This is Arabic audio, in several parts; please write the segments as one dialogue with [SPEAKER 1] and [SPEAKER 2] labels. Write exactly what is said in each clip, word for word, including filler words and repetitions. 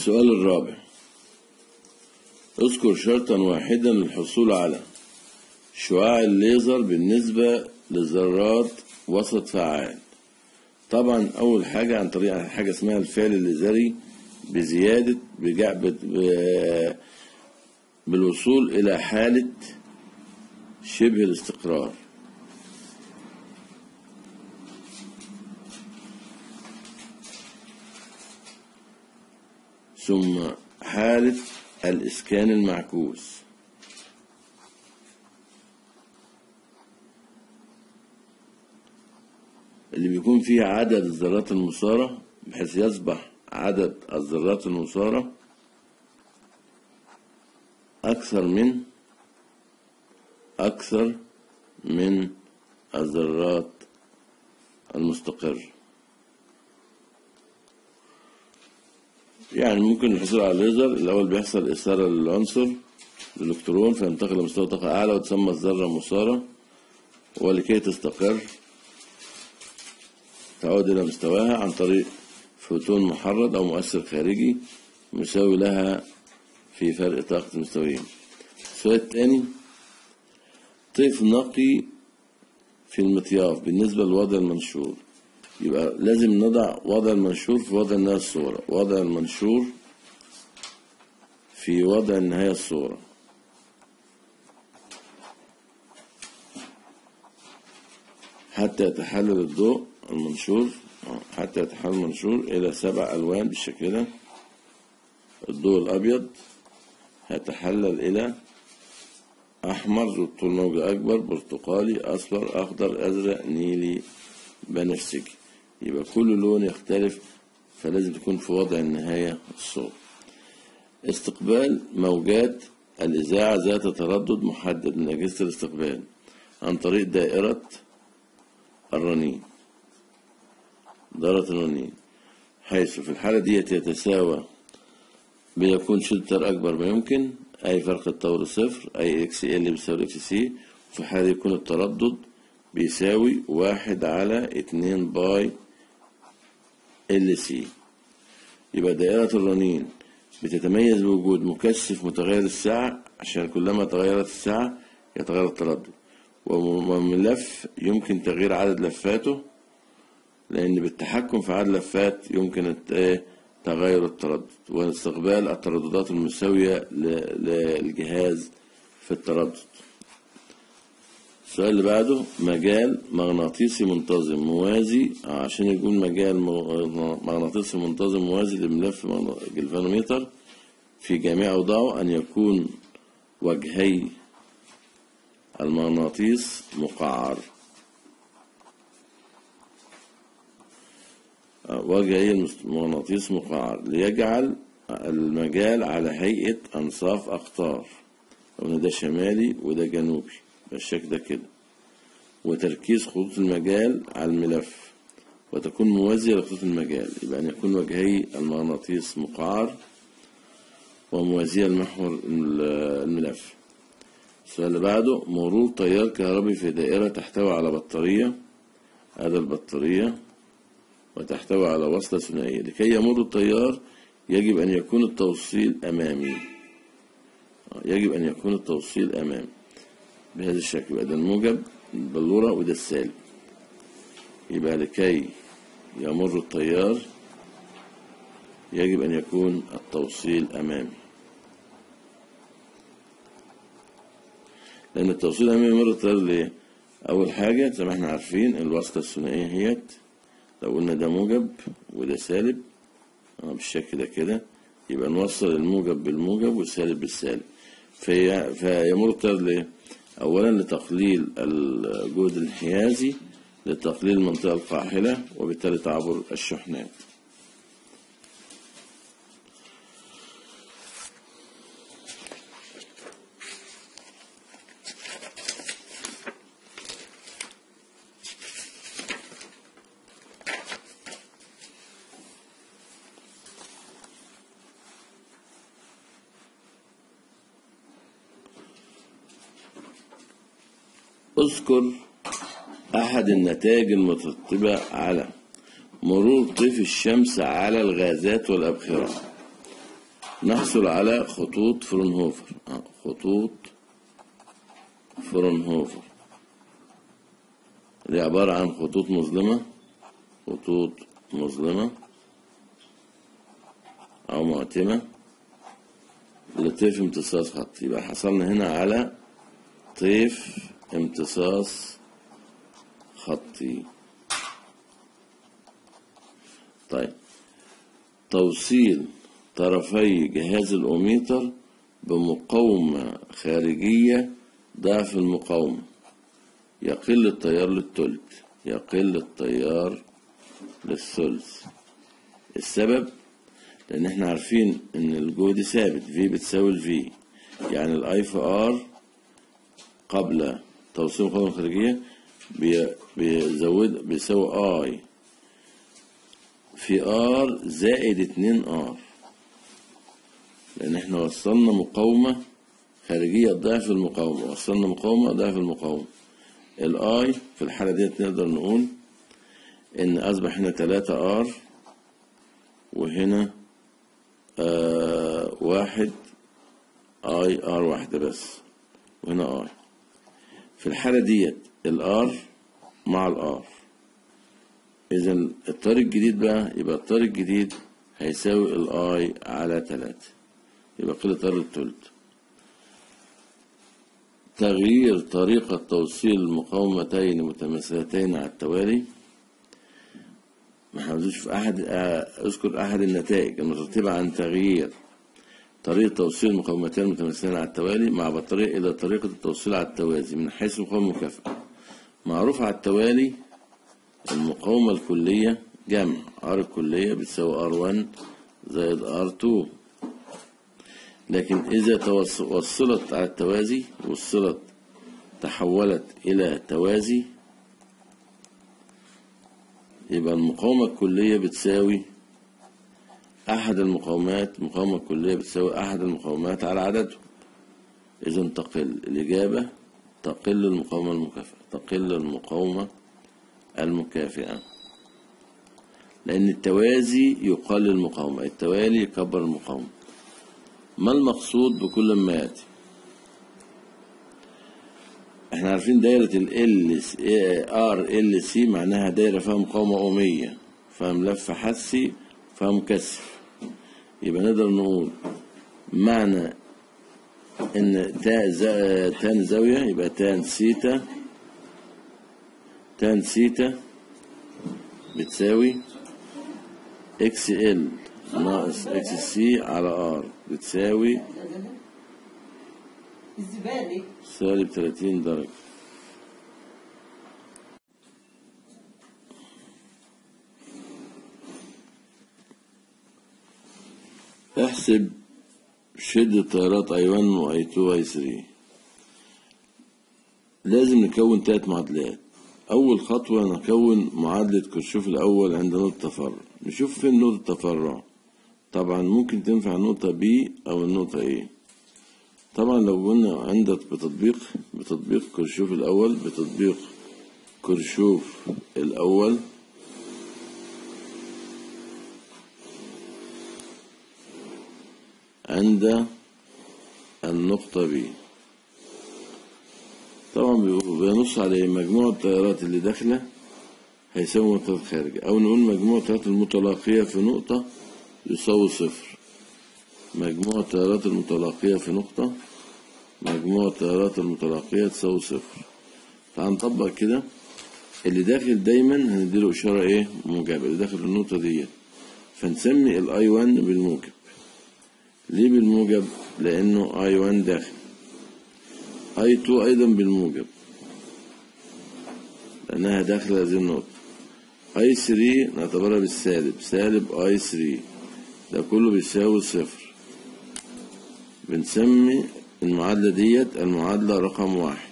[SPEAKER 1] السؤال الرابع: اذكر شرطا واحدا للحصول على شعاع الليزر بالنسبة لذرات وسط فعال. طبعا أول حاجة عن طريق حاجة اسمها الفعل الليزري بزيادة بالوصول إلى حالة شبه الاستقرار، ثم حالة الإسكان المعكوس، اللي بيكون فيه عدد الذرات المثارة بحيث يصبح عدد الذرات المثارة أكثر من أكثر من الذرات المستقرة. يعني ممكن الحصول على الليزر الأول بيحصل إثارة للعنصر الإلكترون فينتقل لمستوى طاقة أعلى وتسمى الذرة مثارة، ولكي تستقر تعود إلى مستواها عن طريق فوتون محرض أو مؤثر خارجي مساوي لها في فرق طاقة المستويين. السؤال الثاني: طيف نقي في المطياف بالنسبة للوضع المنشور. يبقى لازم نضع وضع المنشور في وضع النهاية الصورة، وضع المنشور في وضع النهاية الصورة. حتى يتحلل الضوء المنشور حتى يتحلل المنشور إلى سبع ألوان بالشكل ده. الضوء الأبيض هيتحلل إلى أحمر ذو طول موج أكبر، برتقالي، أصفر، أخضر، أزرق، نيلي، بنفسجي. يبقى كل لون يختلف، فلازم تكون في وضع النهاية الصورة. استقبال موجات الإذاعة ذات تردد محدد من أجهزة الاستقبال عن طريق دائرة الرنين دائرة الرنين حيث في الحالة دي يتساوى بيكون شدة أكبر ما يمكن، أي فرق الطور صفر، أي إكس إل بيساوي إكس سي. في الحالة دي يكون التردد بيساوي واحد على اتنين باي ال سي. يبقى دائرة الرنين بتتميز بوجود مكثف متغير الساعة، عشان كلما تغيرت الساعة يتغير التردد، وملف يمكن تغيير عدد لفاته، لأن بالتحكم في عدد لفات يمكن تغير التردد واستقبال الترددات المساوية للجهاز في التردد. السؤال اللي بعده: مجال مغناطيسي منتظم موازي. عشان يكون مجال مغناطيسي منتظم موازي لملف جلفانومتر في جميع أوضاعه أن يكون وجهي المغناطيس مقعر. وجهي المغناطيس مقعر ليجعل المجال على هيئة أنصاف أقطار، وإن ده شمالي وده جنوبي بالشكل ده كده، وتركيز خطوط المجال على الملف وتكون موازية لخطوط المجال. يبقى أن يكون وجهي المغناطيس مقعر وموازية لمحور الملف. السؤال اللي بعده: مرور تيار كهربي في دائرة تحتوي على بطارية. هذا البطارية وتحتوي على وصلة ثنائية. لكي يمر التيار يجب أن يكون التوصيل أمامي يجب أن يكون التوصيل أمامي بهذا الشكل. يبقى ده الموجب البلورة وده السالب. يبقى لكي يمر التيار يجب أن يكون التوصيل أمامي، لأن التوصيل أمامي يمر التيار ليه؟ أول حاجة زي ما احنا عارفين الوصلة الثنائية هيت، لو قلنا ده موجب وده سالب بالشكل ده كده، يبقى نوصل الموجب بالموجب والسالب بالسالب. في فيمر التيار ليه؟ أولا لتقليل الجهد الانحيازي، لتقليل المنطقة القاحلة، وبالتالي تعبر الشحنات. اذكر أحد النتائج المترتبة على مرور طيف الشمس على الغازات والأبخرة. نحصل على خطوط فرونهوفر. خطوط فرونهوفر دي عبارة عن خطوط مظلمة، خطوط مظلمة أو معتمة لطيف امتصاص خطي. يبقى حصلنا هنا على طيف امتصاص خطي. طيب، توصيل طرفي جهاز الأوميتر بمقاومة خارجية ضعف المقاومة، يقل التيار للثلث، يقل التيار للثلث. السبب لأن احنا عارفين إن الجهد ثابت، في بتساوي الفي، يعني الاي في ار قبل توصيل المقاومة الخارجية بيزود بيساوي اي في ار زائد اتنين ار، لأن احنا وصلنا مقاومة خارجية ضعف المقاومة، وصلنا مقاومة ضعف المقاومة. الاي في الحالة دي نقدر نقول إن أصبح هنا تلاتة ار، وهنا آه واحد اي ار واحدة بس، وهنا اي. في الحالة ديت الار مع الار، إذا الطريق الجديد بقى يبقى الطريق الجديد هيساوي الاي على تلاتة، يبقى قيل التيار للتلت. تغيير طريقة توصيل المقاومتين متماثلتين على التوالي. ما حاولوش في أحد أذكر أحد النتائج المترتبة عن تغيير طريقة توصيل المقاومتين المتماثلتين على التوالي مع بطارية إلى طريقة التوصيل على التوازي من حيث المقاومة المكافئة. معروف على التوالي المقاومة الكلية جمع ار الكلية بتساوي ار واحد زائد ار اتنين، لكن إذا وصلت على التوازي، وصلت تحولت إلى توازي، يبقى المقاومة الكلية بتساوي أحد المقاومات، المقاومة الكلية بتساوي أحد المقاومات على عددهم. إذا تقل الإجابة، تقل المقاومة المكافئة، تقل المقاومة المكافئة، لأن التوازي يقلل المقاومة، التوالي يكبر المقاومة. ما المقصود بكل ما يأتي؟ احنا عارفين دايرة ال ار ال سي معناها دايرة فيها مقاومة أومية، فيها ملف حثي، فيها مكثف. يبقى نقدر نقول معنى ان تان زاوية يبقى تان سيتا، تان سيتا بتساوي اكس ال ناقص اكس سي على ار بتساوي سالب تلاتين درجة. احسب شدة تيارات اي واحد و اي اتنين و اي تلاتة. لازم نكون تلات معادلات. أول خطوة نكون معادلة كرشوف الأول عند نقطة التفرع. نشوف فين نقطة التفرع. طبعا ممكن تنفع النقطة B أو النقطة A. طبعا لو قلنا عندك بتطبيق بتطبيق كرشوف الأول بتطبيق كرشوف الأول عند النقطة B، طبعا بينص على مجموع التيارات اللي داخلة هيساوي التيارات الخارجة، أو نقول مجموع التيارات المتلاقية في نقطة يساوي صفر. مجموع التيارات المتلاقية في نقطة مجموع التيارات المتلاقية تساوي صفر. تعال نطبق كده. اللي داخل دايما هنديله إشارة إيه؟ موجبة، اللي داخل النقطة ديت، فنسمي الأي واحد بالموجب. ليه بالموجب؟ لأنه أي واحد داخل. اي اتنين ايضا بالموجب لانها داخله هذه النقطه. اي تلاتة نعتبرها بالسالب، سالب اي تلاتة، ده كله بيساوي صفر. بنسمي المعادله ديت المعادله رقم واحد.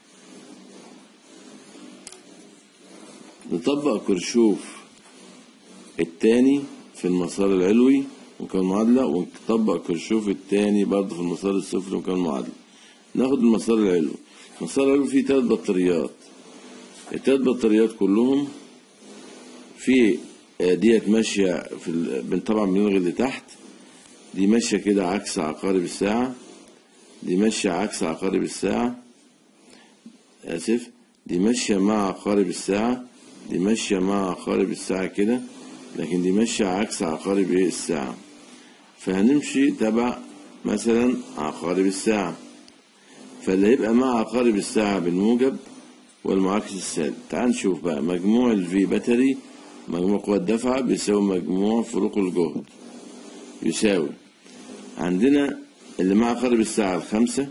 [SPEAKER 1] نطبق كرشوف التاني في المسار العلوي وكان معادله، ونطبق كرشوف التاني برضه في المسار السفلي وكان معادله. ناخد المسار العلوي. المسار العلوي فيه تلات بطاريات، التلات بطاريات كلهم في ديت ماشية في ال... طبعا بنلغي اللي تحت، دي ماشية كده عكس عقارب الساعة، دي ماشية عكس عقارب الساعة، آسف، دي ماشية مع عقارب الساعة، دي ماشية مع عقارب الساعة كده، لكن دي ماشية عكس عقارب ايه الساعة. فهنمشي تبع مثلا عقارب الساعة، فاللي هيبقى مع عقارب الساعة بالموجب والمعاكس السالب. تعال نشوف بقى مجموع الفي باتري، مجموع قوة الدفعة بيساوي مجموع فروق الجهد، يساوي عندنا اللي مع عقارب الساعة الخمسة،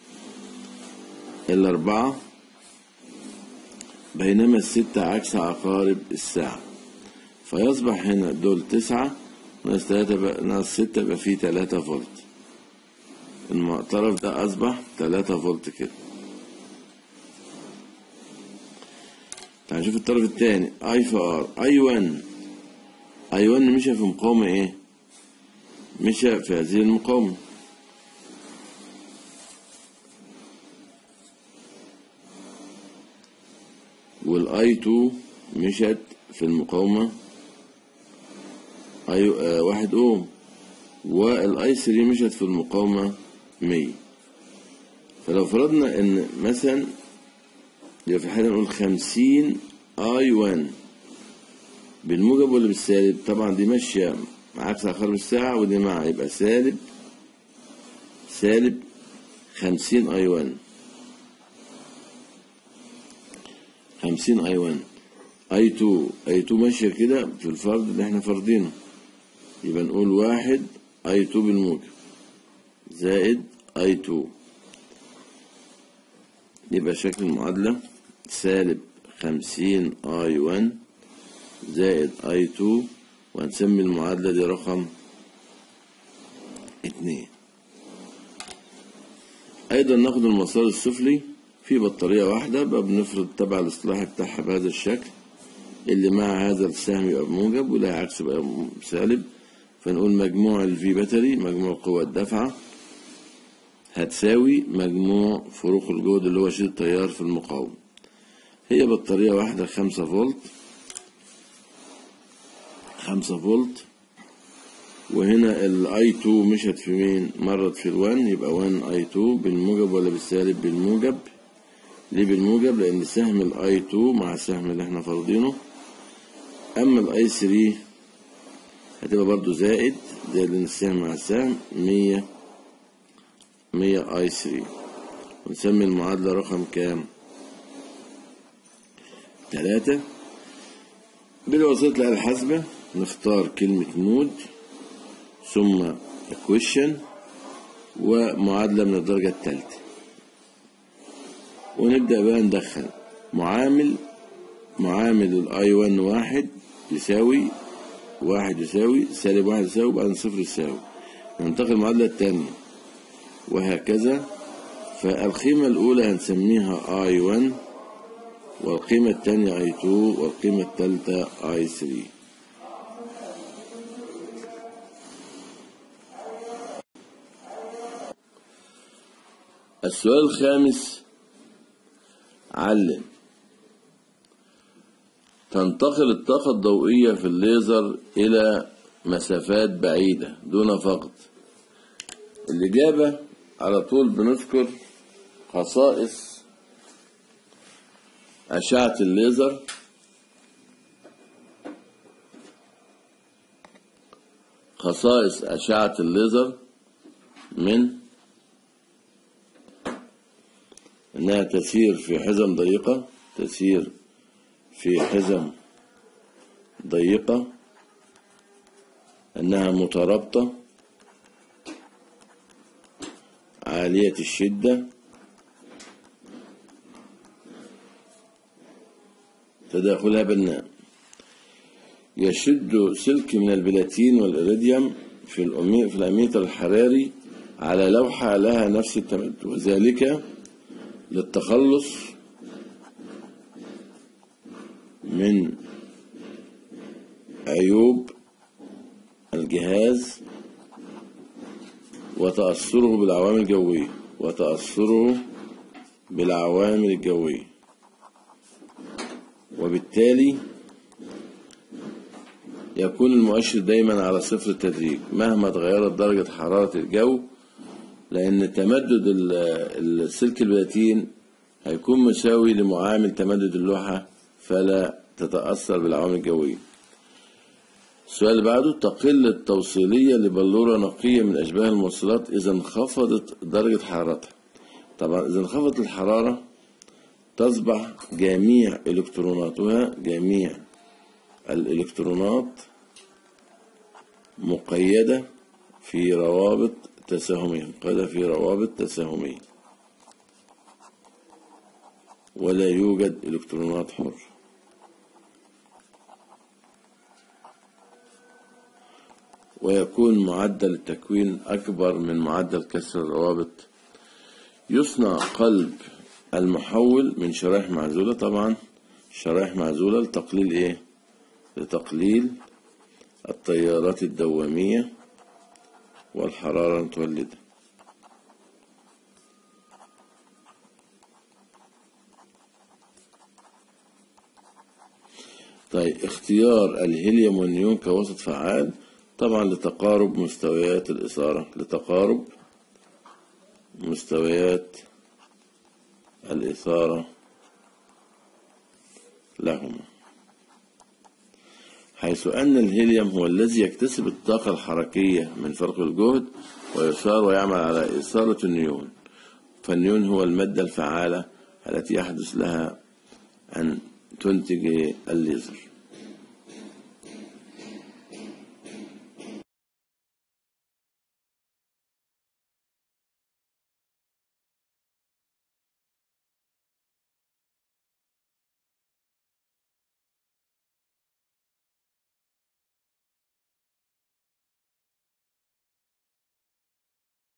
[SPEAKER 1] الأربعة، بينما الستة عكس عقارب الساعة، فيصبح هنا دول تسعة ناقص تلاتة ناقص ستة يبقى فيه تلاتة فولت. الطرف ده أصبح تلاتة فولت كده. تعال نشوف الطرف التاني، اي في ار، اي واحد، اي واحد مشى في مقاومة ايه؟ مشى في هذه المقاومة، والاي اتنين مشت في المقاومة اي آه واحد اوم، والاي تلاتة مشت في المقاومة مية. فلو فرضنا ان مثلا يبقى في الحالة نقول خمسين اي واحد بالموجب ولا بالسالب؟ طبعا دي ماشية عكس عقارب الساعة ودي مع، يبقى سالب سالب خمسين اي واحد، خمسين اي واحد. اي اتنين، اي اتنين ماشية كده في الفرض اللي احنا فرضينه، يبقى نقول واحد اي اتنين بالموجب زائد اي اتنين، يبقى شكل المعادلة سالب خمسين اي واحد زائد اي اتنين، وهنسمي المعادلة دي رقم اتنين. ايضا ناخد المسار السفلي في بطارية واحدة، بقى بنفرض تبع الاصطلاح بتاعها بهذا الشكل، اللي مع هذا السهم يبقى بموجب واللي عكسه يبقى سالب. فنقول مجموع الفي باتري، مجموع قوة الدفعة، هتساوي مجموع فروق الجهد اللي هو شدة التيار في المقاومة. هي بطارية واحدة خمسة فولت، خمسة فولت، وهنا الاي اتنين مشت في مين؟ مرت في الوان، يبقى واحد اي اتنين بالموجب ولا بالسالب؟ بالموجب. ليه بالموجب؟ لان سهم الاي اتنين مع السهم اللي احنا فرضينه. اما الاي تلاتة هتبقى برضو زائد زائد لان السهم مع السهم مية، مية اي تلاتة، ونسمي المعادلة رقم كام؟ تلاتة. بالوسيلة الآلة الحاسبة نختار كلمة مود ثم equation ومعادلة من الدرجة الثالثة، ونبدأ بقى ندخل معامل معامل الاي واحد واحد يساوي واحد يساوي سالب واحد يساوي وبعدين صفر يساوي، ننتقل المعادلة الثانية وهكذا. فالقيمة الأولى هنسميها اي واحد، والقيمة الثانية اي اتنين، والقيمة الثالثة اي تلاتة. السؤال الخامس، علم. تنتقل الطاقة الضوئية في الليزر إلى مسافات بعيدة دون فقد. الإجابة على طول بنذكر خصائص أشعة الليزر. خصائص أشعة الليزر من إنها تسير في حزم ضيقة، تسير في حزم ضيقة، أنها مترابطة، عالية الشدة، تداخلها بناء. يشد سلك من البلاتين والإيريديوم في في الأميتر الحراري على لوحة لها نفس التمدد، وذلك للتخلص من عيوب الجهاز وتأثره بالعوامل الجوية وتأثره بالعوامل الجوية وبالتالي يكون المؤشر دايما على صفر التدريج مهما تغيرت درجة حرارة الجو، لأن تمدد السلك البلاتين هيكون مساوي لمعامل تمدد اللوحة فلا تتأثر بالعوامل الجوية. السؤال اللي بعده: تقل التوصيلية لبلورة نقية من أشباه الموصلات إذا انخفضت درجة حرارتها. طبعا إذا انخفضت الحرارة تصبح جميع إلكتروناتها جميع الإلكترونات مقيدة في روابط تساهمية مقيدة في روابط تساهمية ولا يوجد إلكترونات حرة. ويكون معدل التكوين أكبر من معدل كسر الروابط. يصنع قلب المحول من شرائح معزولة. طبعا شرائح معزولة لتقليل إيه؟ لتقليل التيارات الدوامية والحرارة المتولدة. طيب اختيار الهيليوم والنيون كوسط فعال، طبعا لتقارب مستويات الإثارة لتقارب مستويات الإثارة لهما، حيث أن الهيليوم هو الذي يكتسب الطاقة الحركية من فرق الجهد ويثار ويعمل على إثارة النيون، فالنيون هو المادة الفعالة التي يحدث لها أن تنتج الليزر.